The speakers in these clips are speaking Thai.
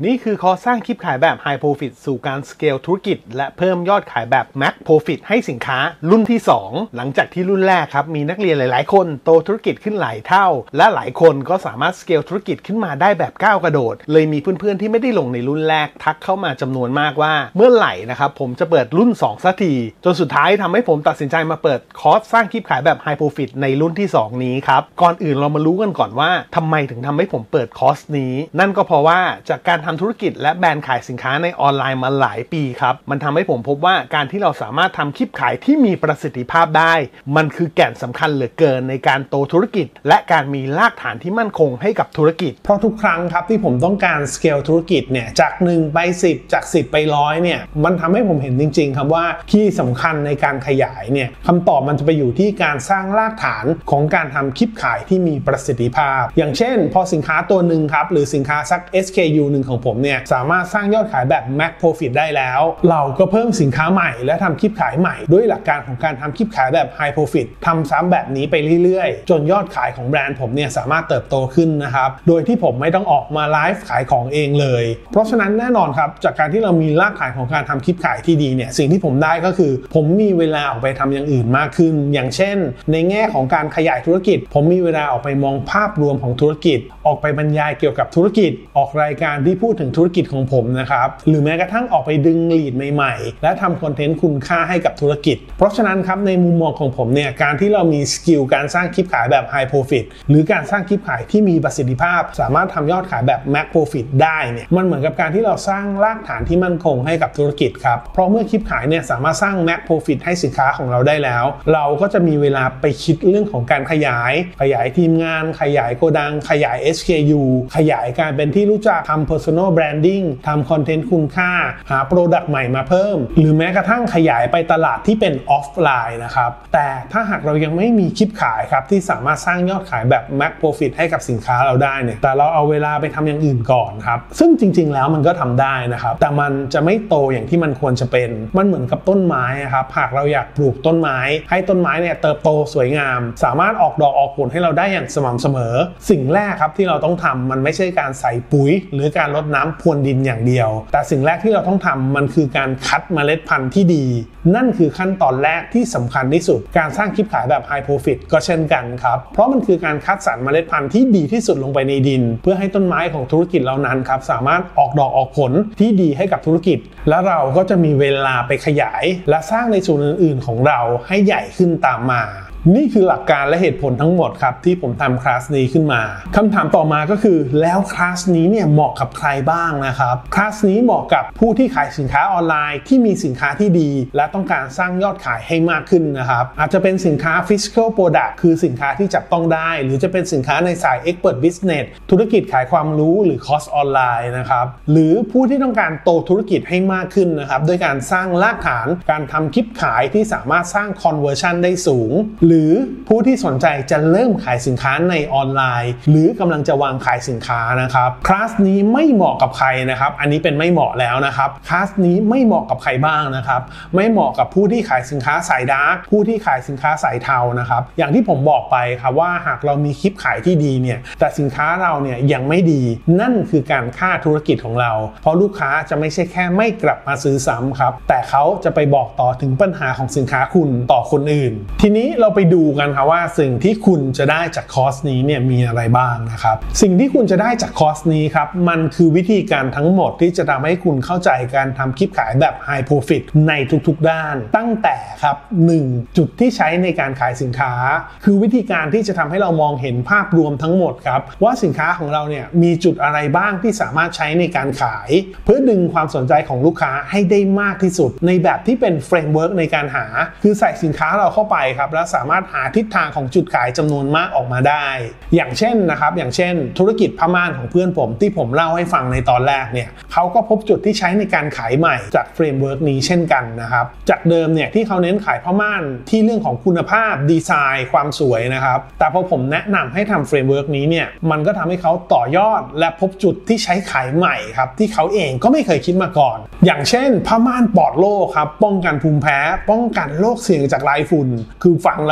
นี่คือคอร์สสร้างคลิปขายแบบ High Profit สู่การสเกลธุรกิจและเพิ่มยอดขายแบบ Max Profit ให้สินค้ารุ่นที่ 2 หลังจากที่รุ่นแรกครับมีนักเรียนหลายๆคนโตธุรกิจขึ้นหลายเท่าและหลายคนก็สามารถสเกลธุรกิจขึ้นมาได้แบบก้าวกระโดดเลยมีเพื่อนๆที่ไม่ได้ลงในรุ่นแรกทักเข้ามาจำนวนมากว่าเมื่อไหร่นะครับผมจะเปิดรุ่น2สักทีจนสุดท้ายทำให้ผมตัดสินใจมาเปิดคอร์สสร้างคลิปขายแบบ High Profit ในรุ่นที่2นี้ครับก่อนอื่นเรามารู้กันก่อนว่าทำไมถึงทำให้ผมเปิดคอร์สนี้นั่นก็เพราะว่าจากการทำธุรกิจและแบรนด์ขายสินค้าในออนไลน์มาหลายปีครับมันทำให้ผมพบว่าการที่เราสามารถทำคลิปขายที่มีประสิทธิภาพได้มันคือแก่นสำคัญเหลือเกินในการโตธุรกิจและการมีรากฐานที่มั่นคงให้กับธุรกิจเพราะทุกครั้งครับที่ผมต้องการสเกลธุรกิจเนี่ยจาก1ไป10จาก10ไป100เนี่ยมันทำให้ผมเห็นจริงๆครับว่าที่สำคัญในการขยายเนี่ยคำตอบมันจะไปอยู่ที่การสร้างรากฐานของการทำคลิปขายที่มีประสิทธิภาพอย่างเช่นพอสินค้าตัวหนึ่งครับหรือสินค้าสัก SKU หนึ่งของผมเนี่ยสามารถสร้างยอดขายแบบ Max Profit ได้แล้วเราก็เพิ่มสินค้าใหม่และทำคลิปขายใหม่ด้วยหลักการของการทำคลิปขายแบบ High Profit ทำซ้ำแบบนี้ไปเรื่อยๆจนยอดขายของแบรนด์ผมเนี่ยสามารถเติบโตขึ้นนะครับโดยที่ผมไม่ต้องออกมาไลฟ์ขายของเองเลยเพราะฉะนั้นแน่นอนครับจากการที่เรามีรากฐานของการทำคลิปขายที่ดีเนี่ยสิ่งที่ผมได้ก็คือผมมีเวลาออกไปทำอย่างอื่นมากขึ้นอย่างเช่นในแง่ของการขยายธุรกิจผมมีเวลาออกไปมองภาพรวมของธุรกิจออกไปบรรยายเกี่ยวกับธุรกิจออกรายการที่พูดถึงธุรกิจของผมนะครับหรือแม้กระทั่งออกไปดึงลีดใหม่ๆและทำคอนเทนต์คุณค่าให้กับธุรกิจเพราะฉะนั้นครับในมุมมองของผมเนี่ยการที่เรามีสกิลการสร้างคลิปขายแบบ High Profit หรือการสร้างคลิปขายที่มีประสิทธิภาพสามารถทำยอดขายแบบ Max Profit ได้เนี่ยมันเหมือนกับการที่เราสร้างรากฐานที่มั่นคงให้กับธุรกิจครับเพราะเมื่อคลิปขายเนี่ยสามารถสร้าง Max Profit ให้สินค้าของเราได้แล้วเราก็จะมีเวลาไปคิดเรื่องของการขยายทีมงานขยายโกดังขยาย SKU ขยายการเป็นที่รู้จักทำ Personal Branding ทำคอนเทนต์คุณค่าหา Product ใหม่มาเพิ่มหรือแม้กระทั่งขยายไปตลาดที่เป็นออฟไลน์นะครับแต่ถ้าหากเรายังไม่มีคลิปขายครับที่สามารถสร้างยอดขายแบบ Max Profit ให้กับสินค้าเราได้เนี่ยแต่เราเอาเวลาไปทำอย่างอื่นก่อนครับซึ่งจริงๆแล้วมันก็ทำได้นะครับแต่มันจะไม่โตอย่างที่มันควรจะเป็นมันเหมือนกับต้นไม้ครับหากเราอยากปลูกต้นไม้ให้ต้นไม้เนี่ยเติบโตสวยงามสามารถออกดอกออกผลให้เราได้อย่างสม่ำเสมอสิ่งแรกครับที่เราต้องทำมันไม่ใช่การใส่ปุ๋ยหรือการรดน้ำพรวนดินอย่างเดียวแต่สิ่งแรกที่เราต้องทำมันคือการคัดเมล็ดพันธุ์ที่ดีนั่นคือขั้นตอนแรกที่สำคัญที่สุดการสร้างคลิปขายแบบ High Profit ก็เช่นกันครับเพราะมันคือการคัดสรรเมล็ดพันธุ์ที่ดีที่สุดลงไปในดินเพื่อให้ต้นไม้ของธุรกิจเหล่านั้นครับสามารถออกดอกออกผลที่ดีให้กับธุรกิจและเราก็จะมีเวลาไปขยายและสร้างในส่วนอื่นๆของเราให้ใหญ่ขึ้นตามมานี่คือหลักการและเหตุผลทั้งหมดครับที่ผมทำคลาสนี้ขึ้นมาคำถามต่อมาก็คือแล้วคลาสนี้เนี่ยเหมาะกับใครบ้างนะครับคลาสนี้เหมาะกับผู้ที่ขายสินค้าออนไลน์ที่มีสินค้าที่ดีและต้องการสร้างยอดขายให้มากขึ้นนะครับอาจจะเป็นสินค้า Physical Product คือสินค้าที่จับต้องได้หรือจะเป็นสินค้าในสาย Expert Business ธุรกิจขายความรู้หรือคอร์สออนไลน์นะครับหรือผู้ที่ต้องการโตธุรกิจให้มากขึ้นนะครับด้วยการสร้างรากฐานการทำคลิปขายที่สามารถสร้าง Conversion ได้สูงหรือผู้ที่สนใจจะเริ่มขายสินค้าในออนไลน์หรือกำลังจะวางขายสินค้านะครับคลาสนี้ไม่เหมาะกับใครนะครับอันนี้เป็นไม่เหมาะแล้วนะครับคลาสนี้ไม่เหมาะกับใครบ้างนะครับไม่เหมาะกับผู้ที่ขายสินค้าสายดาร์กผู้ที่ขายสินค้าสายเทานะครับอย่างที่ผมบอกไปครับว่าหากเรามีคลิปขายที่ดีเนี่ยแต่สินค้าเราเนี่ยยังไม่ดีนั่นคือการฆ่าธุรกิจของเราเพราะลูกค้าจะไม่ใช่แค่ไม่กลับมาซื้อซ้ำครับแต่เขาจะไปบอกต่อถึงปัญหาของสินค้าคุณต่อคนอื่นทีนี้เราไปดูกันครับว่าสิ่งที่คุณจะได้จากคอร์สนี้เนี่ยมีอะไรบ้างนะครับสิ่งที่คุณจะได้จากคอร์สนี้ครับมันคือวิธีการทั้งหมดที่จะทำให้คุณเข้าใจการทำคลิปขายแบบ High Profit ในทุกๆด้านตั้งแต่ครับ 1. จุดที่ใช้ในการขายสินค้าคือวิธีการที่จะทำให้เรามองเห็นภาพรวมทั้งหมดครับว่าสินค้าของเราเนี่ยมีจุดอะไรบ้างที่สามารถใช้ในการขายเพื่อดึงความสนใจของลูกค้าให้ได้มากที่สุดในแบบที่เป็นเฟรมเวิร์กในการหาคือใส่สินค้าเราเข้าไปครับแล้วสามารถหาทิศทางของจุดขายจำนวนมากออกมาได้อย่างเช่นนะครับอย่างเช่นธุรกิจผ้าม่านของเพื่อนผมที่ผมเล่าให้ฟังในตอนแรกเนี่ยเขาก็พบจุดที่ใช้ในการขายใหม่จากเฟรมเวิร์กนี้เช่นกันนะครับจากเดิมเนี่ยที่เขาเน้นขายผ้าม่านที่เรื่องของคุณภาพดีไซน์ความสวยนะครับแต่พอผมแนะนำให้ทำเฟรมเวิร์กนี้เนี่ยมันก็ทำให้เขาต่อยอดและพบจุดที่ใช้ขายใหม่ครับที่เขาเองก็ไม่เคยคิดมาก่อนอย่างเช่นผ้าม่านปลอดโรคครับป้องกันภูมิแพ้ป้องกันโรคเสี่ยงจากลายฝุ่นคือฟังแล้ว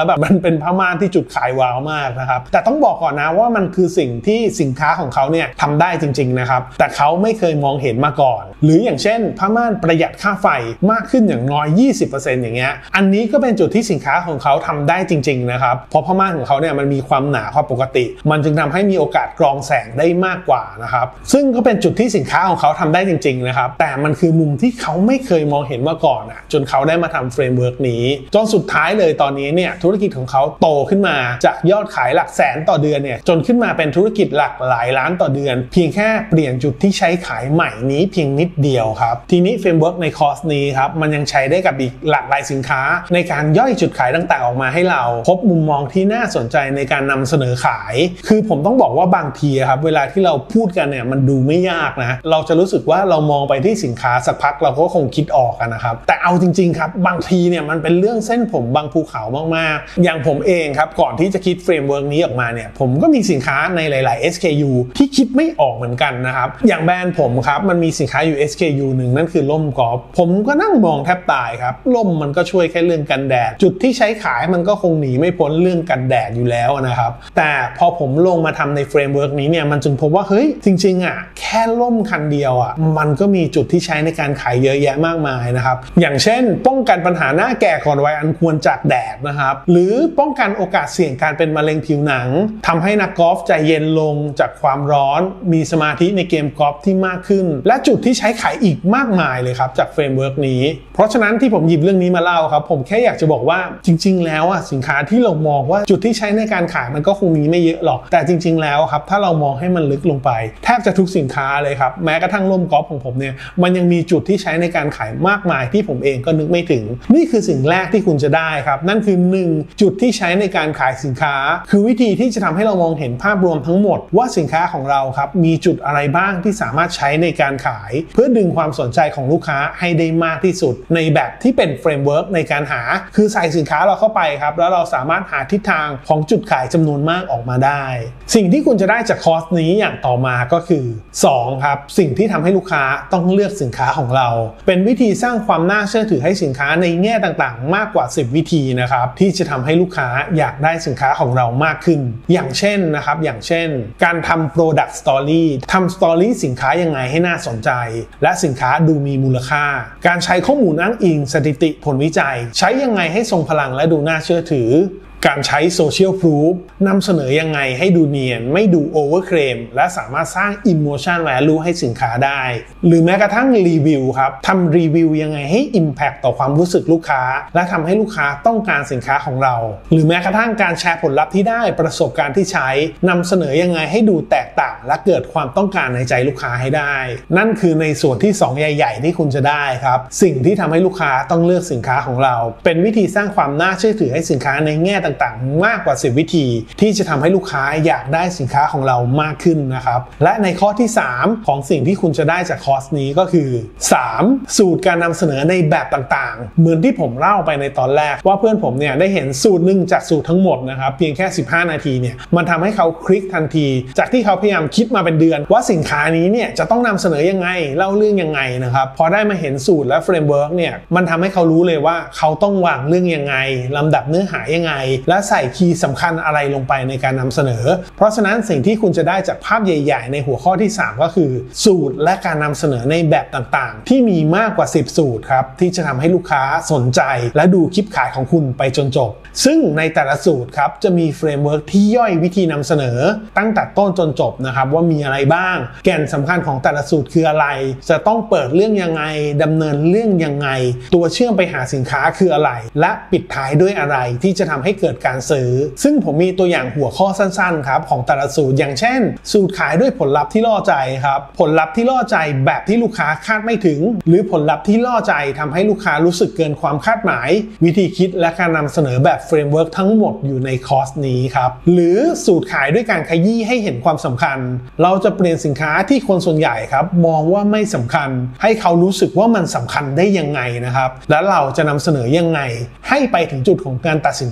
แบบมันเป็นผ้าม่านที่จุดขายว้าวมากนะครับแต่ต้องบอกก่อนนะว่ามันคือสิ่งที่สินค้าของเขาเนี่ยทำได้จริงๆนะครับแต่เขาไม่เคยมองเห็นมาก่อนหรืออย่างเช่นผ้าม่านประหยัดค่าไฟมากขึ้นอย่างน้อย 20% อย่างเงี้ยอันนี้ก็เป็นจุดที่สินค้าของเขาทำได้จริงๆนะครับเพราะผ้าม่านของเขาเนี่ยมันมีความหนากว่าปกติมันจึงทำให้มีโอกาสกรองแสงได้มากกว่านะครับซึ่งก็เป็นจุดที่สินค้าของเขาทำได้จริงๆนะครับแต่มันคือมุมที่เขาไม่เคยมองเห็นมาก่อนจนเขาได้มาทำเฟรมเวิร์กนี้จนสุดท้ายเลยตอนนี้เนี่ยธุรกิจของเขาโตขึ้นมาจากยอดขายหลักแสนต่อเดือนเนี่ยจนขึ้นมาเป็นธุรกิจหลักหลายล้านต่อเดือนเพียงแค่เปลี่ยนจุดที่ใช้ขายใหม่นี้เพียงนิดเดียวครับทีนี้เฟรมเวิร์กในคอร์สนี้ครับมันยังใช้ได้กับอีกหลากหลายสินค้าในการย่อยจุดขายต่างๆออกมาให้เราพบมุมมองที่น่าสนใจในการนำเสนอขายคือผมต้องบอกว่าบางทีครับเวลาที่เราพูดกันเนี่ยมันดูไม่ยากนะเราจะรู้สึกว่าเรามองไปที่สินค้าสักพักเราก็คงคิดออกกันนะครับแต่เอาจริงๆครับบางทีเนี่ยมันเป็นเรื่องเส้นผมบางภูเขามากๆอย่างผมเองครับก่อนที่จะคิดเฟรมเวิร์กนี้ออกมาเนี่ยผมก็มีสินค้าในหลายๆ SKU ที่คิดไม่ออกเหมือนกันนะครับอย่างแบรนด์ผมครับมันมีสินค้าอยู่ SKU หนึ่งนั่นคือร่มกอล์ฟผมก็นั่งมองแทบตายครับร่มมันก็ช่วยแค่เรื่องกันแดดจุดที่ใช้ขายมันก็คงหนีไม่พ้นเรื่องกันแดดอยู่แล้วนะครับแต่พอผมลงมาทำในเฟรมเวิร์กนี้เนี่ยมันจึงพบว่าเฮ้ยจริงๆแค่ร่มคันเดียวมันก็มีจุดที่ใช้ในการขายเยอะแยะมากมายนะครับอย่างเช่นป้องกันปัญหาหน้าแก่ก่อนวัยอันควรจากแดดนะครับหรือป้องกันโอกาสเสี่ยงการเป็นมะเร็งผิวหนังทำให้นักกอล์ฟใจเย็นลงจากความร้อนมีสมาธิในเกมกอล์ฟที่มากขึ้นและจุดที่ใช้ขายอีกมากมายเลยครับจากเฟรมเวิร์กนี้เพราะฉะนั้นที่ผมหยิบเรื่องนี้มาเล่าครับผมแค่อยากจะบอกว่าจริงๆแล้วสินค้าที่เรามองว่าจุดที่ใช้ในการขายมันก็คงมีไม่เยอะหรอกแต่จริงๆแล้วครับถ้าเรามองให้มันลึกลงไปแทบจะทุกสินค้าเลยครับแม้กระทั่งร่มกอล์ฟของผมเนี่ยมันยังมีจุดที่ใช้ในการขายมากมายที่ผมเองก็นึกไม่ถึงนี่คือสิ่งแรกที่คุณจะได้ครับนั่นคือ 1. จุดที่ใช้ในการขายสินค้าคือวิธีที่จะทำให้เรามองเห็นภาพรวมทั้งหมดว่าสินค้าของเราครับมีจุดอะไรบ้างที่สามารถใช้ในการขายเพื่อดึงความสนใจของลูกค้าให้ได้มากที่สุดในแบบที่เป็นเฟรมเวิร์กในการหาคือใส่สินค้าเราเข้าไปครับแล้วเราสามารถหาทิศทางของจุดขายจำนวนมากออกมาได้สิ่งที่คุณจะได้จากคอร์สนี้อย่างต่อมาก็คือ 2. ครับสิ่งที่ทำให้ลูกค้าต้องเลือกสินค้าของเราเป็นวิธีสร้างความน่าเชื่อถือให้สินค้าในแง่ต่างๆมากกว่า10วิธีนะครับที่จะทำให้ลูกค้าอยากได้สินค้าของเรามากขึ้นอย่างเช่นนะครับอย่างเช่นการทำ product story ทำ story สินค้ายังไงให้น่าสนใจและสินค้าดูมีมูลค่าการใช้ข้อมูลอ้างอิงสถิติผลวิจัยใช้ยังไงให้ทรงพลังและดูน่าเชื่อถือการใช้โซเชียลพรูฟนำเสนอยังไงให้ดูเนียนไม่ดูโอเวอร์เคลมและสามารถสร้าง Emotion Value ให้สินค้าได้หรือแม้กระทั่งรีวิวครับทำรีวิวยังไงให้ Impact ต่อความรู้สึกลูกค้าและทำให้ลูกค้าต้องการสินค้าของเราหรือแม้กระทั่งการแชร์ผลลัพธ์ที่ได้ประสบการณ์ที่ใช้นำเสนอยังไงให้ดูแตกต่างและเกิดความต้องการในใจลูกค้าให้ได้นั่นคือในส่วนที่2ใหญ่ๆที่คุณจะได้ครับสิ่งที่ทำให้ลูกค้าต้องเลือกสินค้าของเราเป็นวิธีสร้างความน่าเชื่อถือให้สินค้าในแง่ต่างๆมากกว่า10วิธีที่จะทำให้ลูกค้าอยากได้สินค้าของเรามากขึ้นนะครับและในข้อที่3ของสิ่งที่คุณจะได้จากคอร์สนี้ก็คือ 3. สูตรการนำเสนอในแบบต่างๆเหมือนที่ผมเล่าไปในตอนแรกว่าเพื่อนผมเนี่ยได้เห็นสูตรหนึ่งจากสูตรทั้งหมดนะครับเพียงแค่15นาทีเนี่ยมันทำให้เขาคลิกทันทีจากที่เขาพยายามคิดมาเป็นเดือนว่าสินค้านี้เนี่ยจะต้องนำเสนอยังไงเล่าเรื่องยังไงนะครับพอได้มาเห็นสูตรและเฟรมเวิร์กเนี่ยมันทำให้เขารู้เลยว่าเขาต้องวางเรื่องยังไงลำดับเนื้อหายังไงและใส่คีย์สำคัญอะไรลงไปในการนำเสนอเพราะฉะนั้นสิ่งที่คุณจะได้จากภาพใหญ่ๆในหัวข้อที่3ก็คือสูตรและการนำเสนอในแบบต่างๆที่มีมากกว่า10สูตรครับที่จะทำให้ลูกค้าสนใจและดูคลิปขายของคุณไปจนจบซึ่งในแต่ละสูตรครับจะมีเฟรมเวิร์กที่ย่อยวิธีนำเสนอตั้งแต่ต้นจนจบนะครับว่ามีอะไรบ้างแก่นสำคัญของแต่ละสูตรคืออะไรจะต้องเปิดเรื่องยังไงดำเนินเรื่องยังไงตัวเชื่อมไปหาสินค้าคืออะไรและปิดท้ายด้วยอะไรที่จะทำให้เกิดการซื้อซึ่งผมมีตัวอย่างหัวข้อสั้นๆครับของแต่ละสูตรอย่างเช่นสูตรขายด้วยผลลัพธ์ที่ล่อใจครับผลลัพธ์ที่ล่อใจแบบที่ลูกค้าคาดไม่ถึงหรือผลลัพธ์ที่ล่อใจทำให้ลูกค้ารู้สึกเกินความคาดหมายวิธีคิดและการนำเสนอแบบเฟรมเวิร์กทั้งหมดอยู่ในคอร์สนี้ครับหรือสูตรขายด้วยการขยี้ให้เห็นความสำคัญเราจะเปลี่ยนสินค้าที่คนส่วนใหญ่ครับมองว่าไม่สำคัญให้เขารู้สึกว่ามันสำคัญได้ยังไงนะครับและเราจะนำเสนอยังไงให้ไปถึงจุดของการตัดสินใจซื้อ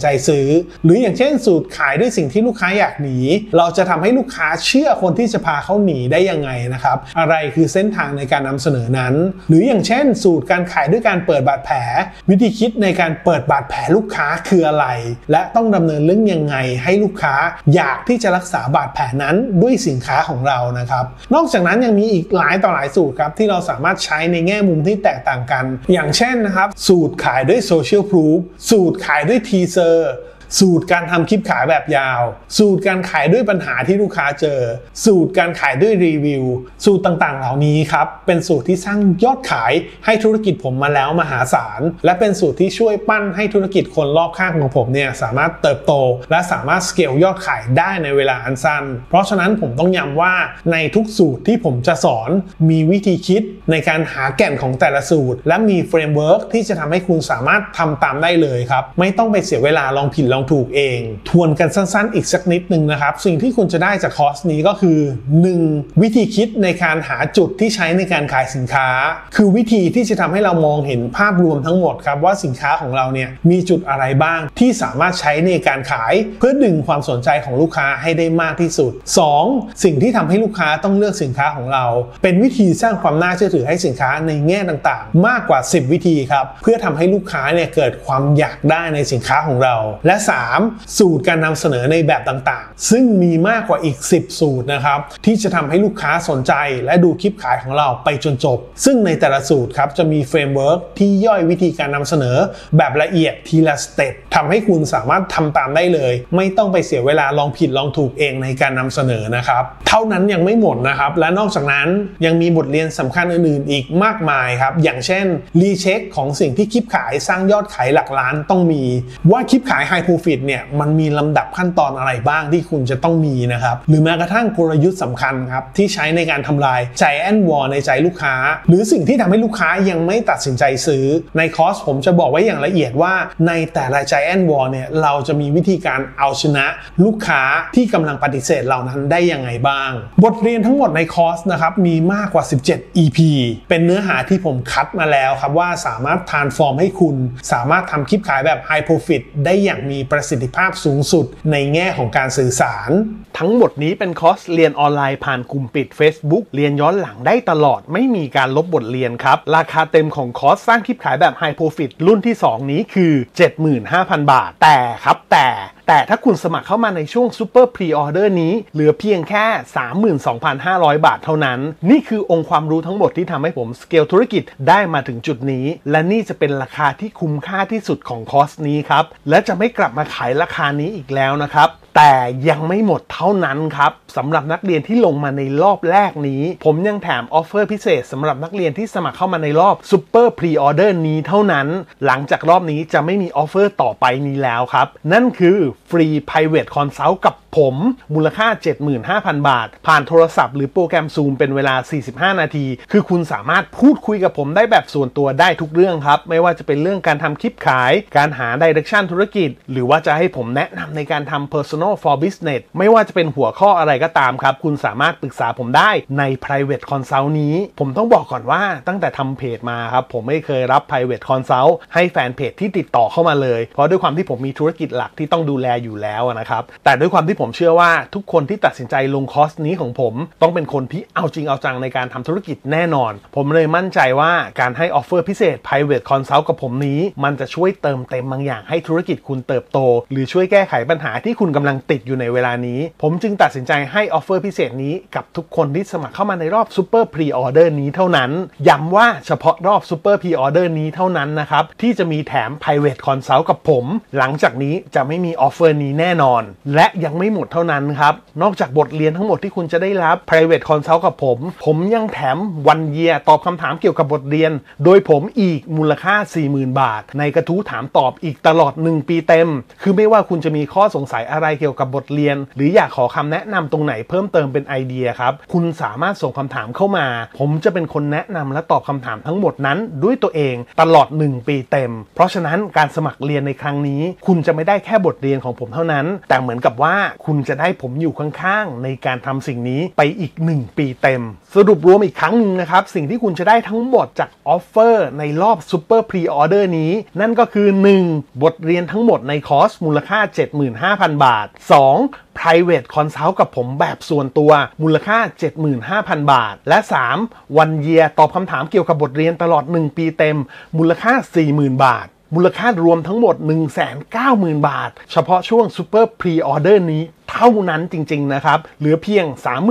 อหรืออย่างเช่นสูตรขายด้วยสิ่งที่ลูกค้าอยากหนีเราจะทำให้ลูกค้าเชื่อคนที่จะพาเขาหนีได้ยังไงนะครับอะไรคือเส้นทางในการนำเสนอนั้นหรืออย่างเช่นสูตรการขายด้วยการเปิดบาดแผลวิธีคิดในการเปิดบาดแผลลูกค้าคืออะไรและต้องดำเนินเรื่องยังไงให้ลูกค้าอยากที่จะรักษาบาดแผลนั้นด้วยสินค้าของเรานะครับนอกจากนั้นยังมีอีกหลายต่อหลายสูตรครับที่เราสามารถใช้ในแง่มุมที่แตกต่างกันอย่างเช่นนะครับสูตรขายด้วยโซเชียลพรูฟสูตรขายด้วยทีเซอร์สูตรการทำคลิปขายแบบยาวสูตรการขายด้วยปัญหาที่ลูกค้าเจอสูตรการขายด้วยรีวิวสูตรต่างๆเหล่านี้ครับเป็นสูตรที่สร้างยอดขายให้ธุรกิจผมมาแล้วมหาศาลและเป็นสูตรที่ช่วยปั้นให้ธุรกิจคนรอบข้างของผมเนี่ยสามารถเติบโตและสามารถสเกลยอดขายได้ในเวลาอันสั้นเพราะฉะนั้นผมต้องย้ำว่าในทุกสูตรที่ผมจะสอนมีวิธีคิดในการหาแก่นของแต่ละสูตรและมีเฟรมเวิร์กที่จะทำให้คุณสามารถทำตามได้เลยครับไม่ต้องไปเสียเวลาลองผิดลองถูกเองทวนกันสั้นๆอีกสักนิดนึงนะครับสิ่งที่คุณจะได้จากคอร์สนี้ก็คือ 1. วิธีคิดในการหาจุดที่ใช้ในการขายสินค้าคือวิธีที่จะทำให้เรามองเห็นภาพรวมทั้งหมดครับว่าสินค้าของเราเนี่ยมีจุดอะไรบ้างที่สามารถใช้ในการขายเพื่อดึงความสนใจของลูกค้าให้ได้มากที่สุด 2. สิ่งที่ทำให้ลูกค้าต้องเลือกสินค้าของเราเป็นวิธีสร้างความน่าเชื่อถือให้สินค้าในแง่ต่างๆมากกว่า10วิธีครับเพื่อทำให้ลูกค้าเนี่ยเกิดความอยากได้ในสินค้าของเราและ 3. สูตรการนำเสนอในแบบต่างๆซึ่งมีมากกว่าอีก10สูตรนะครับที่จะทำให้ลูกค้าสนใจและดูคลิปขายของเราไปจนจบซึ่งในแต่ละสูตรครับจะมีเฟรมเวิร์กที่ย่อยวิธีการนำเสนอแบบละเอียดทีละสเต็ปทำให้คุณสามารถทำตามได้เลยไม่ต้องไปเสียเวลาลองผิดลองถูกเองในการนำเสนอนะครับเท่านั้นยังไม่หมดนะครับและนอกจากนั้นยังมีบทเรียนสำคัญอื่นๆอีกมากมายครับอย่างเช่นรีเช็คของสิ่งที่คลิปขายสร้างยอดขายหลักล้านต้องมีว่าคลิปขายไฮโปรฟิตเนี่ยมันมีลำดับขั้นตอนอะไรบ้างที่คุณจะต้องมีนะครับหรือแม้กระทั่งกลยุทธ์สำคัญครับที่ใช้ในการทำลาย Giant Wall ในใจลูกค้าหรือสิ่งที่ทำให้ลูกค้ายังไม่ตัดสินใจซื้อในคอร์สผมจะบอกไว้อย่างละเอียดว่าในแต่ละ Giant Wall เนี่ยเราจะมีวิธีการเอาชนะลูกค้าที่กำลังปฏิเสธเหล่านั้นได้ยังไงบ้างบทเรียนทั้งหมดในคอร์สนะครับมีมากกว่า17 EP เป็นเนื้อหาที่ผมคัดมาแล้วครับว่าสามารถ transform ให้คุณสามารถทำคลิปขายแบบ High Profit ได้อย่างมีประสิทธิภาพสูงสุดในแง่ของการสื่อสารทั้งหมดนี้เป็นคอร์สเรียนออนไลน์ผ่านกลุ่มปิด Facebook เรียนย้อนหลังได้ตลอดไม่มีการลบบทเรียนครับราคาเต็มของคอร์สสร้างคลิปขายแบบ High Profit รุ่นที่2นี้คือ 75,000 บาทแต่ถ้าคุณสมัครเข้ามาในช่วง Super Pre-Order นี้เหลือเพียงแค่ 32,500 บาทเท่านั้นนี่คือองค์ความรู้ทั้งหมดที่ทำให้ผมสเกลธุรกิจได้มาถึงจุดนี้และนี่จะเป็นราคาที่คุ้มค่าที่สุดของคอร์สนี้ครับและจะไม่กลับมาขายราคานี้อีกแล้วนะครับแต่ยังไม่หมดเท่านั้นครับสำหรับนักเรียนที่ลงมาในรอบแรกนี้ผมยังแถมออฟเฟอร์พิเศษสำหรับนักเรียนที่สมัครเข้ามาในรอบ Super Pre-Order นี้เท่านั้นหลังจากรอบนี้จะไม่มีออฟเฟอร์ต่อไปนี้แล้วครับนั่นคือฟรี Private Consult กับผมมูลค่า 75,000 บาทผ่านโทรศัพท์หรือโปรแกรม Zoom เป็นเวลา45นาทีคือคุณสามารถพูดคุยกับผมได้แบบส่วนตัวได้ทุกเรื่องครับไม่ว่าจะเป็นเรื่องการทำคลิปขายการหา Direction ธุรกิจหรือว่าจะให้ผมแนะนำในการทำ Personal for Business ไม่ว่าจะเป็นหัวข้ออะไรก็ตามครับคุณสามารถปรึกษาผมได้ใน Private Consult นี้ผมต้องบอกก่อนว่าตั้งแต่ทำเพจมาครับผมไม่เคยรับ Private Consult ให้แฟนเพจที่ติดต่อเข้ามาเลยเพราะด้วยความที่ผมมีธุรกิจหลักที่ต้องดูแลอยู่แล้วนะครับแต่ด้วยความที่ผมเชื่อว่าทุกคนที่ตัดสินใจลงคอร์สนี้ของผมต้องเป็นคนที่เอาจริงเอาจังในการทำธุรกิจแน่นอนผมเลยมั่นใจว่าการให้ออฟเฟอร์พิเศษ Private Consult กับผมนี้มันจะช่วยเติมเต็มบางอย่างให้ธุรกิจคุณเติบโตหรือช่วยแก้ไขปัญหาที่คุณกำลังติดอยู่ในเวลานี้ผมจึงตัดสินใจให้ออฟเฟอร์พิเศษนี้กับทุกคนที่สมัครเข้ามาในรอบ Super Pre-Order นี้เท่านั้นย้ำว่าเฉพาะรอบ Super Pre-Order นี้เท่านั้นนะครับที่จะมีแถม Private Consult กับผมหลังจากนี้จะไม่มีออฟเฟอร์นี้แน่นอนและยังไม่หมดเท่านั้นครับนอกจากบทเรียนทั้งหมดที่คุณจะได้รับ Private Consult กับผมยังแถม1 year ตอบคำถามเกี่ยวกับบทเรียนโดยผมอีกมูลค่า 40,000 บาทในกระทู้ถามตอบอีกตลอด1 ปีเต็มคือไม่ว่าคุณจะมีข้อสงสัยอะไรเกี่ยวกับบทเรียนหรืออยากขอคำแนะนำตรงไหนเพิ่มเติมเป็นไอเดียครับคุณสามารถส่งคำถามเข้ามาผมจะเป็นคนแนะนำและตอบคำถามทั้งหมดนั้นด้วยตัวเองตลอด1 ปีเต็มเพราะฉะนั้นการสมัครเรียนในครั้งนี้คุณจะไม่ได้แค่บทเรียนของผมเท่านั้นแต่เหมือนกับว่าคุณจะได้ผมอยู่ข้างๆในการทำสิ่งนี้ไปอีก1 ปีเต็มสรุปรวมอีกครั้งหนึ่งนะครับสิ่งที่คุณจะได้ทั้งหมดจากออฟเฟอร์ในรอบ Super Pre-Order นี้นั่นก็คือ 1. บทเรียนทั้งหมดในคอร์สมูลค่า 75,000 บาท 2. Private Consult กับผมแบบส่วนตัวมูลค่า 75,000 บาทและ 3. One Year ตอบคำถามเกี่ยวกับบทเรียนตลอด1 ปีเต็มมูลค่า 40,000 บาทมูลค่ารวมทั้งหมด 190,000 บาทเฉพาะช่วง Super Pre-Order นี้เท่านั้นจริงๆนะครับเหลือเพียง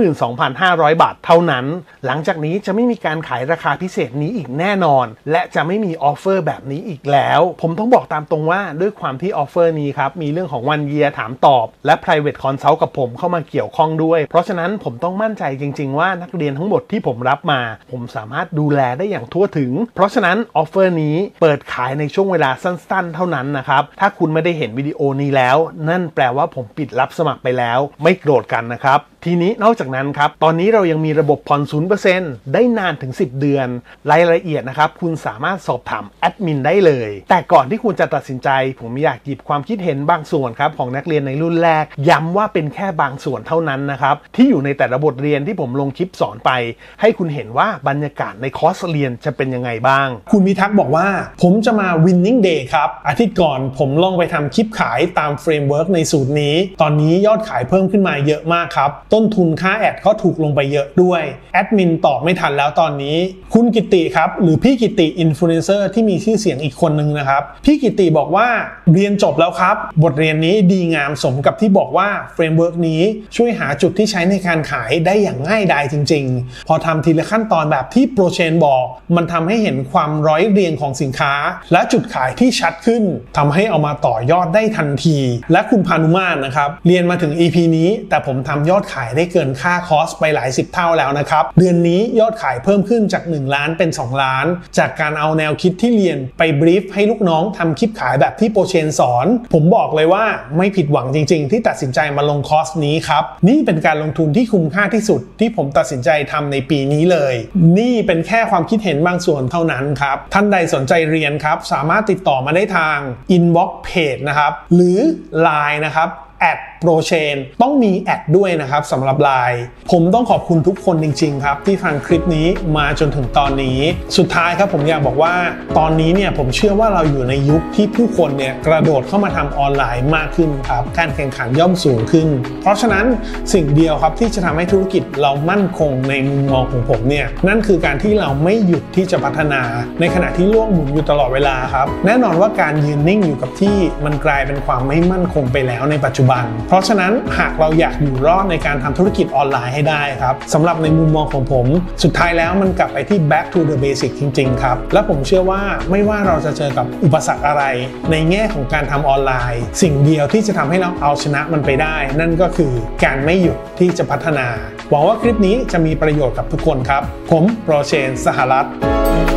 32,500 บาทเท่านั้นหลังจากนี้จะไม่มีการขายราคาพิเศษนี้อีกแน่นอนและจะไม่มีออฟเฟอร์แบบนี้อีกแล้วผมต้องบอกตามตรงว่าด้วยความที่ออฟเฟอร์นี้ครับมีเรื่องของ One Year ถามตอบและ Private Consult กับผมเข้ามาเกี่ยวข้องด้วยเพราะฉะนั้นผมต้องมั่นใจจริงๆว่านักเรียนทั้งหมดที่ผมรับมาผมสามารถดูแลได้อย่างทั่วถึงเพราะฉะนั้นออฟเฟอร์นี้เปิดขายในช่วงเวลาสั้นๆเท่านั้นนะครับถ้าคุณไม่ได้เห็นวิดีโอนี้แล้วนั่นแปลว่าผมปิดรับสมัครไปแล้วไม่โกรธกันนะครับทีนี้นอกจากนั้นครับตอนนี้เรายังมีระบบผ่อน 0% ได้นานถึง10 เดือนรายละเอียดนะครับคุณสามารถสอบถามแอดมินได้เลยแต่ก่อนที่คุณจะตัดสินใจผมอยากหยิบความคิดเห็นบางส่วนครับของนักเรียนในรุ่นแรกย้ำว่าเป็นแค่บางส่วนเท่านั้นนะครับที่อยู่ในแต่ละบทเรียนที่ผมลงคลิปสอนไปให้คุณเห็นว่าบรรยากาศในคอร์สเรียนจะเป็นยังไงบ้างคุณพิทักษ์บอกว่าผมจะมา Winning Day ครับอาทิตย์ก่อนผมลองไปทำคลิปขายตามเฟรมเวิร์กในสูตรนี้ตอนนี้ยอดขายเพิ่มขึ้นมาเยอะมากครับต้นทุนค่าแอดก็ถูกลงไปเยอะด้วยแอดมินตอบไม่ทันแล้วตอนนี้คุณกิติครับหรือพี่กิติอินฟลูเอนเซอร์ที่มีชื่อเสียงอีกคนนึงนะครับพี่กิติบอกว่าเรียนจบแล้วครับบทเรียนนี้ดีงามสมกับที่บอกว่าเฟรมเวิร์กนี้ช่วยหาจุดที่ใช้ในการขายได้อย่างง่ายดายจริงๆพอทำทีละขั้นตอนแบบที่โปรเชนบอกมันทำให้เห็นความร้อยเรียงของสินค้าและจุดขายที่ชัดขึ้นทำให้เอามาต่อยอดได้ทันทีและคุณพานุมาตรนะครับเรียนมาถึง EP นี้แต่ผมทำยอดขายได้เกินค่าคอสไปหลาย10 เท่าแล้วนะครับเดือนนี้ยอดขายเพิ่มขึ้นจาก1 ล้านเป็น2 ล้านจากการเอาแนวคิดที่เรียนไปบรีฟให้ลูกน้องทำคลิปขายแบบที่โปรเชนสอนผมบอกเลยว่าไม่ผิดหวังจริงๆที่ตัดสินใจมาลงคอร์สนี้ครับนี่เป็นการลงทุนที่คุ้มค่าที่สุดที่ผมตัดสินใจทำในปีนี้เลยนี่เป็นแค่ความคิดเห็นบางส่วนเท่านั้นครับท่านใดสนใจเรียนครับสามารถติดต่อมาได้ทาง Inbox Page นะครับหรือ Line นะครับโปรเชนต้องมีแอดด้วยนะครับสำหรับไลน์ผมต้องขอบคุณทุกคนจริงๆครับที่ฟังคลิปนี้มาจนถึงตอนนี้สุดท้ายครับผมอยากบอกว่าตอนนี้เนี่ยผมเชื่อว่าเราอยู่ในยุคที่ผู้คนเนี่ยกระโดดเข้ามาทำออนไลน์มากขึ้นครับการแข่งขันย่อมสูงขึ้นเพราะฉะนั้นสิ่งเดียวครับที่จะทำให้ธุรกิจเรามั่นคงในมุมมองของผมเนี่ยนั่นคือการที่เราไม่หยุดที่จะพัฒนาในขณะที่โลกหมุนอยู่ตลอดเวลาครับแน่นอนว่าการยืนนิ่งอยู่กับที่มันกลายเป็นความไม่มั่นคงไปแล้วในปัจจุบันเพราะฉะนั้นหากเราอยากอยู่รอดในการทำธุรกิจออนไลน์ให้ได้ครับสำหรับในมุมมองของผมสุดท้ายแล้วมันกลับไปที่ back to the basic จริงๆครับและผมเชื่อว่าไม่ว่าเราจะเจอกับอุปสรรคอะไรในแง่ของการทำออนไลน์สิ่งเดียวที่จะทำให้เราเอาชนะมันไปได้นั่นก็คือการไม่หยุดที่จะพัฒนาหวังว่าคลิปนี้จะมีประโยชน์กับทุกคนครับผมโปรเชน สหรัฐ